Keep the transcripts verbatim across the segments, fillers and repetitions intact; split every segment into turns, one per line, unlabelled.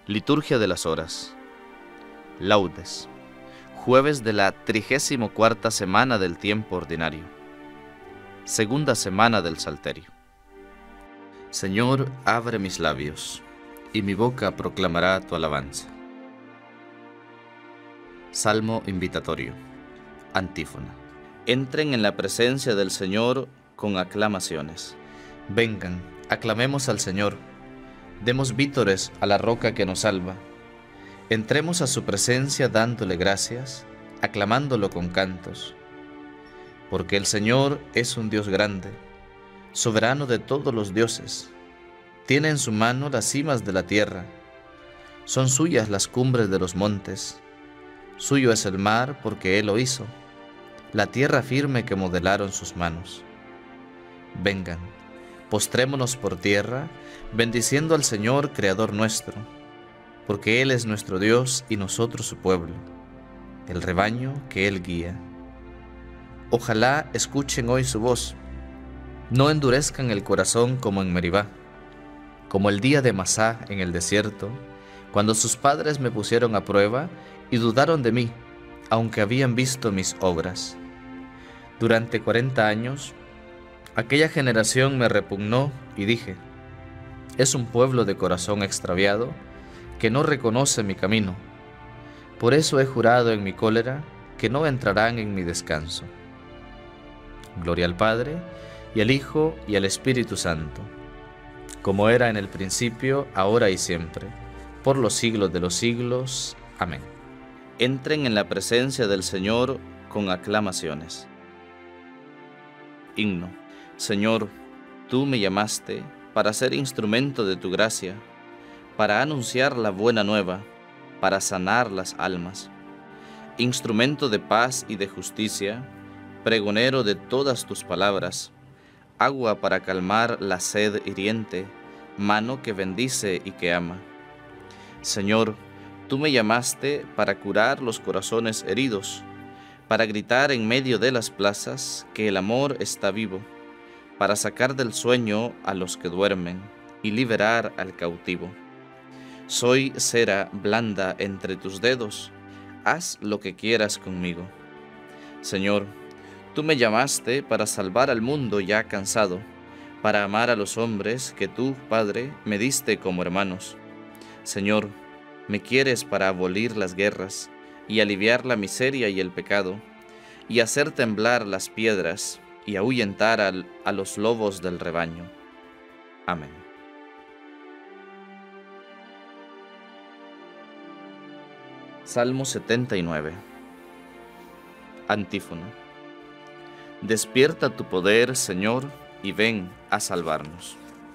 Liturgia de las Horas. Laudes. Jueves de la trigésimo cuarta semana del tiempo ordinario. Segunda semana del Salterio. Señor, abre mis labios, y mi boca proclamará tu alabanza. Salmo invitatorio. Antífona. Entren en la presencia del Señor con aclamaciones. Vengan, aclamemos al Señor. Demos vítores a la roca que nos salva. Entremos a su presencia dándole gracias, aclamándolo con cantos. Porque el Señor es un Dios grande, soberano de todos los dioses. Tiene en su mano las cimas de la tierra. Son suyas las cumbres de los montes. Suyo es el mar porque Él lo hizo, la tierra firme que modelaron sus manos. Vengan, postrémonos por tierra, bendiciendo al Señor, Creador nuestro, porque Él es nuestro Dios y nosotros su pueblo, el rebaño que Él guía. Ojalá escuchen hoy su voz, no endurezcan el corazón como en Meribá, como el día de Masá en el desierto, cuando sus padres me pusieron a prueba y dudaron de mí, aunque habían visto mis obras. Durante cuarenta años, aquella generación me repugnó y dije, es un pueblo de corazón extraviado que no reconoce mi camino. Por eso he jurado en mi cólera que no entrarán en mi descanso. Gloria al Padre, y al Hijo, y al Espíritu Santo, como era en el principio, ahora y siempre, por los siglos de los siglos. Amén. Entren en la presencia del Señor con aclamaciones. Himno. Señor, tú me llamaste para ser instrumento de tu gracia, para anunciar la buena nueva, para sanar las almas. Instrumento de paz y de justicia, pregonero de todas tus palabras, agua para calmar la sed hiriente, mano que bendice y que ama. Señor, tú me llamaste para curar los corazones heridos, para gritar en medio de las plazas que el amor está vivo, para sacar del sueño a los que duermen y liberar al cautivo. Soy cera blanda entre tus dedos, haz lo que quieras conmigo. Señor, tú me llamaste para salvar al mundo ya cansado, para amar a los hombres que tú, Padre, me diste como hermanos. Señor, me quieres para abolir las guerras y aliviar la miseria y el pecado, y hacer temblar las piedras y ahuyentar al, a los lobos del rebaño. Amén. Salmo setenta y nueve. Antífona. Despierta tu poder, Señor, y ven a salvarnos.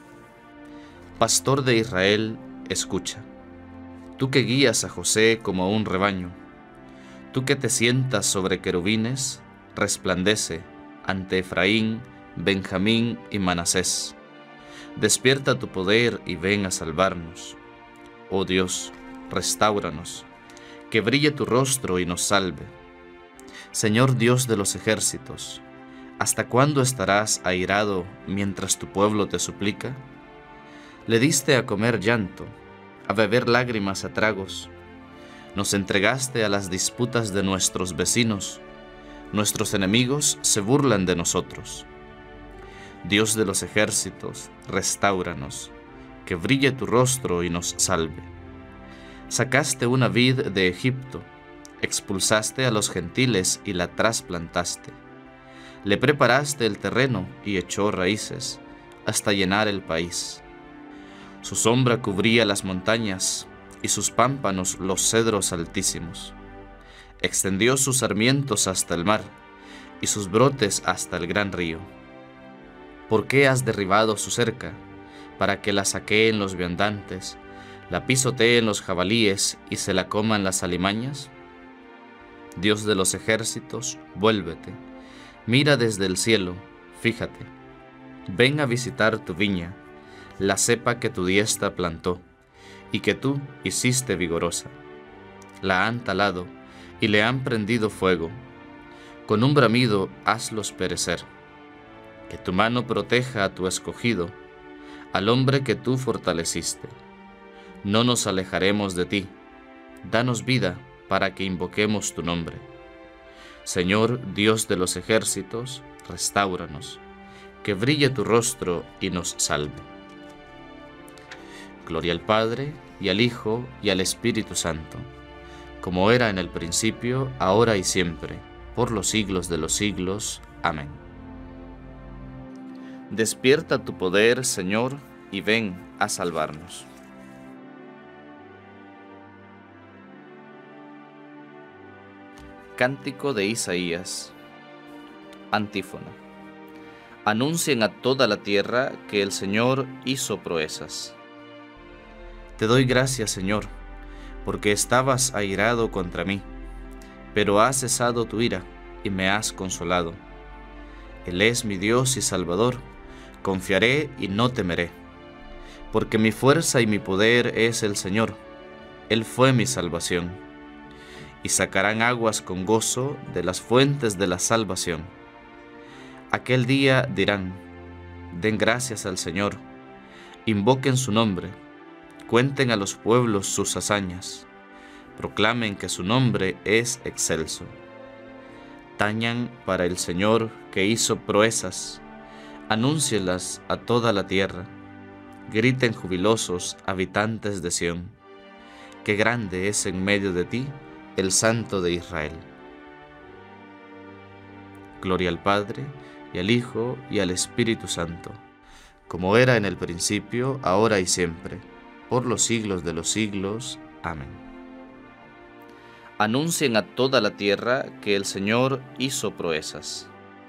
Pastor de Israel, escucha. Tú que guías a José como a un rebaño, tú que te sientas sobre querubines, resplandece ante Efraín, Benjamín y Manasés. Despierta tu poder y ven a salvarnos. Oh Dios, restáuranos, que brille tu rostro y nos salve. Señor Dios de los ejércitos, ¿hasta cuándo estarás airado mientras tu pueblo te suplica? Le diste a comer llanto, a beber lágrimas a tragos. Nos entregaste a las disputas de nuestros vecinos. Nuestros enemigos se burlan de nosotros. Dios de los ejércitos, restáuranos, que brille tu rostro y nos salve. Sacaste una vid de Egipto, expulsaste a los gentiles y la trasplantaste. Le preparaste el terreno y echó raíces, hasta llenar el país. Su sombra cubría las montañas, y sus pámpanos los cedros altísimos. Extendió sus sarmientos hasta el mar, y sus brotes hasta el gran río. ¿Por qué has derribado su cerca, para que la saqueen los viandantes, la pisoteen los jabalíes y se la coman las alimañas? Dios de los ejércitos, vuélvete, mira desde el cielo, fíjate. Ven a visitar tu viña, la cepa que tu diestra plantó, y que tú hiciste vigorosa. La han talado y le han prendido fuego. Con un bramido hazlos perecer. Que tu mano proteja a tu escogido, al hombre que tú fortaleciste. No nos alejaremos de ti. Danos vida para que invoquemos tu nombre. Señor, Dios de los ejércitos, restáuranos, que brille tu rostro y nos salve. Gloria al Padre, y al Hijo, y al Espíritu Santo, como era en el principio, ahora y siempre, por los siglos de los siglos. Amén. Despierta tu poder, Señor, y ven a salvarnos. Cántico de Isaías. Antífona. Anuncien a toda la tierra que el Señor hizo proezas. Te doy gracias, Señor, porque estabas airado contra mí, pero has cesado tu ira y me has consolado. Él es mi Dios y Salvador, confiaré y no temeré, porque mi fuerza y mi poder es el Señor, Él fue mi salvación. Y sacarán aguas con gozo de las fuentes de la salvación. Aquel día dirán, den gracias al Señor, invoquen su nombre, cuenten a los pueblos sus hazañas, proclamen que su nombre es excelso. Tañan para el Señor que hizo proezas, anúncielas a toda la tierra, griten jubilosos habitantes de Sión, que grande es en medio de ti el Santo de Israel. Gloria al Padre, y al Hijo, y al Espíritu Santo, como era en el principio, ahora y siempre, por los siglos de los siglos. Amén. Anuncien a toda la tierra que el Señor hizo proezas.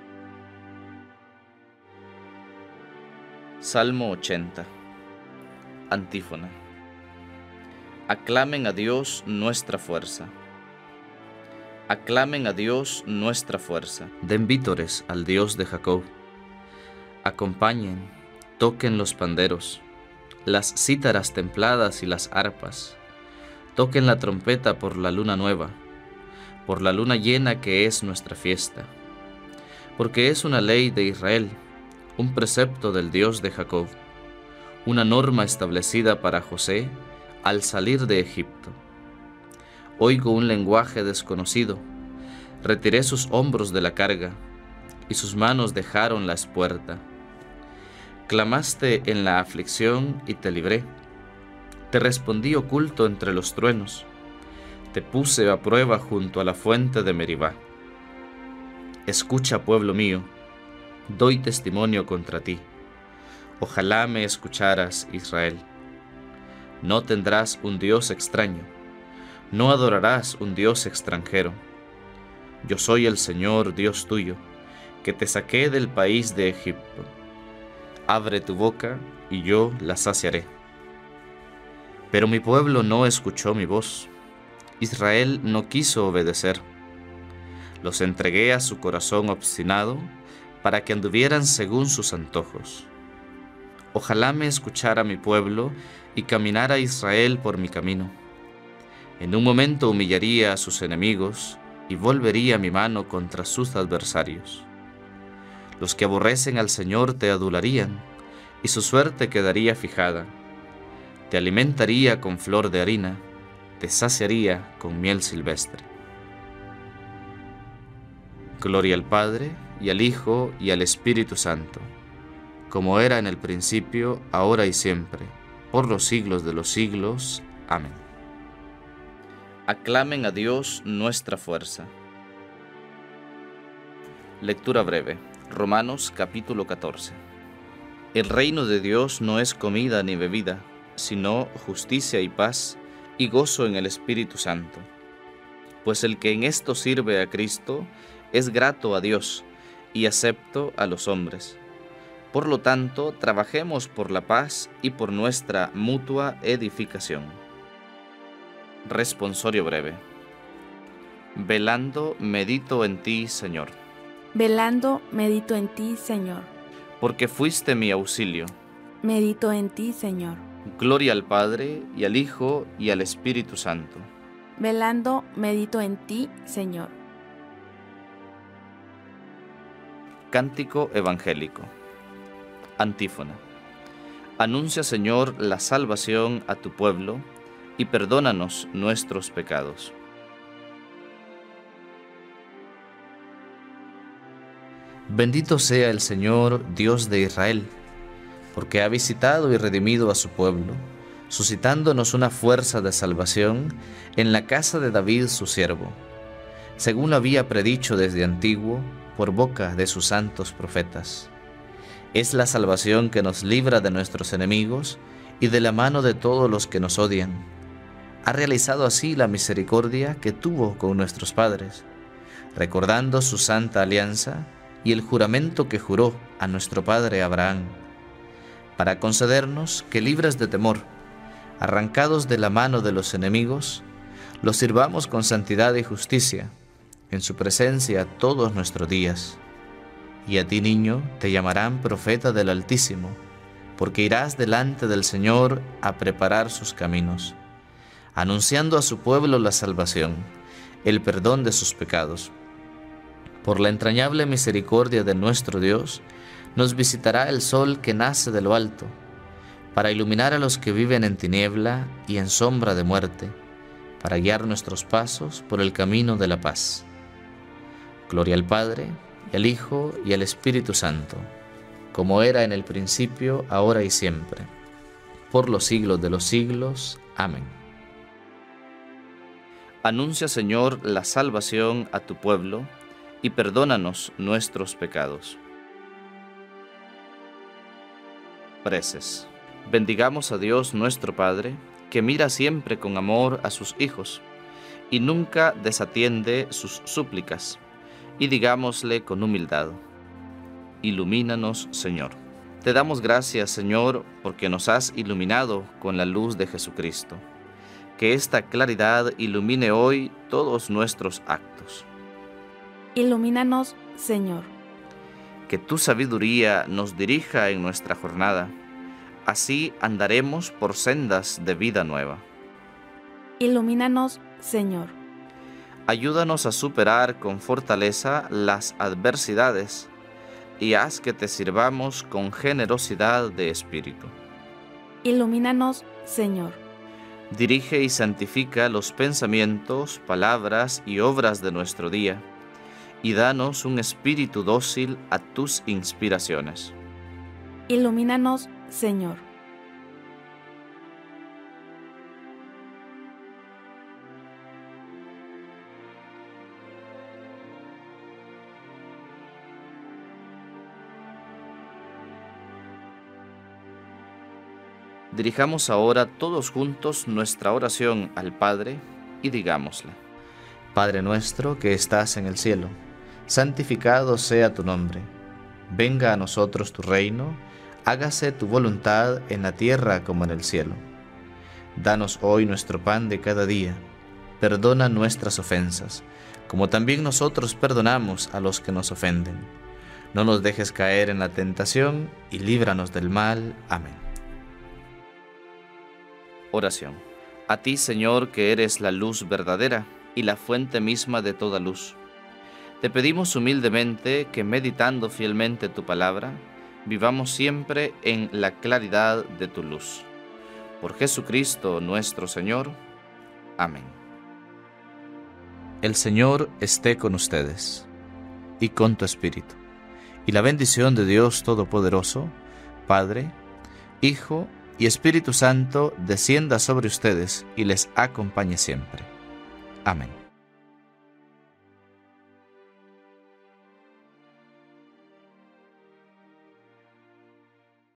Salmo ochenta. Antífona. Aclamen a Dios nuestra fuerza. Aclamen a Dios nuestra fuerza. Den vítores al Dios de Jacob. Acompañen, toquen los panderos, las cítaras templadas y las arpas. Toquen la trompeta por la luna nueva, por la luna llena que es nuestra fiesta. Porque es una ley de Israel, un precepto del Dios de Jacob, una norma establecida para José al salir de Egipto. Oigo un lenguaje desconocido, retiré sus hombros de la carga, y sus manos dejaron la espuerta. Clamaste en la aflicción y te libré, te respondí oculto entre los truenos, te puse a prueba junto a la fuente de Meribá. Escucha, pueblo mío, doy testimonio contra ti, ojalá me escucharas, Israel. No tendrás un Dios extraño, no adorarás un Dios extranjero. Yo soy el Señor, Dios tuyo, que te saqué del país de Egipto. Abre tu boca, y yo la saciaré. Pero mi pueblo no escuchó mi voz. Israel no quiso obedecer. Los entregué a su corazón obstinado, para que anduvieran según sus antojos. Ojalá me escuchara mi pueblo, y caminara Israel por mi camino. En un momento humillaría a sus enemigos, y volvería mi mano contra sus adversarios. Los que aborrecen al Señor te adularían, y su suerte quedaría fijada. Te alimentaría con flor de harina, te saciaría con miel silvestre. Gloria al Padre, y al Hijo, y al Espíritu Santo, como era en el principio, ahora y siempre, por los siglos de los siglos. Amén. Aclamen a Dios nuestra fuerza. Lectura breve. Romanos capítulo catorce. El reino de Dios no es comida ni bebida, sino justicia y paz y gozo en el Espíritu Santo. Pues el que en esto sirve a Cristo es grato a Dios y acepto a los hombres. Por lo tanto, trabajemos por la paz y por nuestra mutua edificación. Responsorio breve. Velando, medito en ti, Señor.
Velando, medito en ti, Señor.
Porque fuiste mi auxilio.
Medito en ti, Señor.
Gloria al Padre, y al Hijo, y al Espíritu Santo.
Velando, medito en ti, Señor.
Cántico evangélico. Antífona. Anuncia, Señor, la salvación a tu pueblo, y perdónanos nuestros pecados. Bendito sea el Señor, Dios de Israel, porque ha visitado y redimido a su pueblo, suscitándonos una fuerza de salvación en la casa de David su siervo, según lo había predicho desde antiguo por boca de sus santos profetas. Es la salvación que nos libra de nuestros enemigos y de la mano de todos los que nos odian. Ha realizado así la misericordia que tuvo con nuestros padres, recordando su santa alianza y el juramento que juró a nuestro padre Abraham, para concedernos que, libres de temor, arrancados de la mano de los enemigos, los sirvamos con santidad y justicia en su presencia todos nuestros días. Y a ti, niño, te llamarán profeta del Altísimo, porque irás delante del Señor a preparar sus caminos, anunciando a su pueblo la salvación, el perdón de sus pecados. Por la entrañable misericordia de nuestro Dios, nos visitará el sol que nace de lo alto, para iluminar a los que viven en tiniebla y en sombra de muerte, para guiar nuestros pasos por el camino de la paz. Gloria al Padre, y al Hijo, y al Espíritu Santo, como era en el principio, ahora y siempre, por los siglos de los siglos. Amén. Anuncia, Señor, la salvación a tu pueblo, y perdónanos nuestros pecados. Preces. Bendigamos a Dios nuestro Padre, que mira siempre con amor a sus hijos, y nunca desatiende sus súplicas, y digámosle con humildad: ilumínanos, Señor. Te damos gracias, Señor, porque nos has iluminado con la luz de Jesucristo. Que esta claridad ilumine hoy todos nuestros actos.
Ilumínanos, Señor.
Que tu sabiduría nos dirija en nuestra jornada. Así andaremos por sendas de vida nueva.
Ilumínanos, Señor.
Ayúdanos a superar con fortaleza las adversidades y haz que te sirvamos con generosidad de espíritu.
Ilumínanos, Señor.
Dirige y santifica los pensamientos, palabras y obras de nuestro día, y danos un espíritu dócil a tus inspiraciones.
Ilumínanos, Señor.
Dirijamos ahora todos juntos nuestra oración al Padre y digámosle: Padre nuestro que estás en el cielo, santificado sea tu nombre. Venga a nosotros tu reino, hágase tu voluntad en la tierra como en el cielo. Danos hoy nuestro pan de cada día. Perdona nuestras ofensas, como también nosotros perdonamos a los que nos ofenden. No nos dejes caer en la tentación y líbranos del mal. Amén. Oración. A ti, Señor, que eres la luz verdadera y la fuente misma de toda luz, te pedimos humildemente que, meditando fielmente tu palabra, vivamos siempre en la claridad de tu luz. Por Jesucristo nuestro Señor. Amén. El Señor esté con ustedes y con tu espíritu, y la bendición de Dios Todopoderoso, Padre, Hijo y Espíritu Santo, descienda sobre ustedes y les acompañe siempre. Amén.